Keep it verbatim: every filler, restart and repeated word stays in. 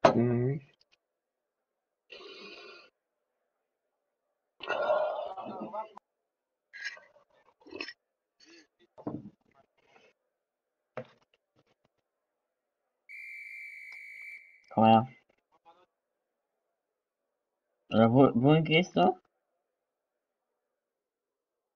Mhm. Komm her. Oder wo, wohin gehst du?